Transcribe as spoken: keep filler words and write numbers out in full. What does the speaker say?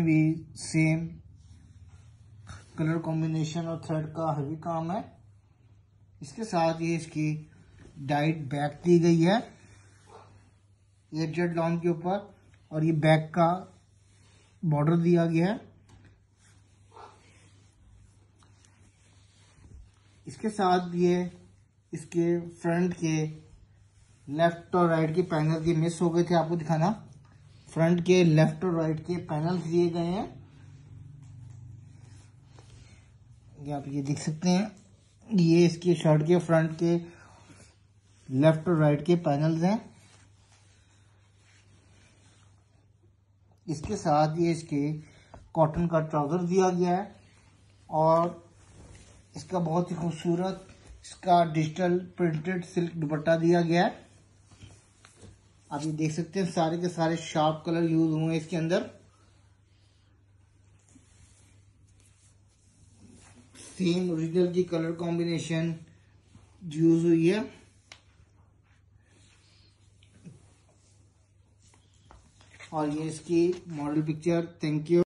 भी same colour combination और thread का हेवी काम है। इसके साथ ये इसकी डाइट बैक दी गई है एट जेड लॉन के ऊपर, और ये बैक का बॉर्डर दिया गया है। इसके साथ ये इसके फ्रंट के लेफ्ट और राइट के पैनल के मिस हो गए थे आपको दिखाना। फ्रंट के लेफ्ट और राइट के पैनल दिए गए हैं, ये आप ये देख सकते हैं। ये इसके शर्ट के फ्रंट के लेफ्ट और राइट के पैनल्स हैं। इसके साथ ये इसके कॉटन का ट्राउजर दिया गया है, और इसका बहुत ही खूबसूरत इसका डिजिटल प्रिंटेड सिल्क दुपट्टा दिया गया है। आप ये देख सकते हैं सारे के सारे शार्प कलर यूज हुए हैं इसके अंदर। सेम ओरिजिनल की कलर कॉम्बिनेशन यूज हुई है। और ये इसकी मॉडल पिक्चर। Thank you.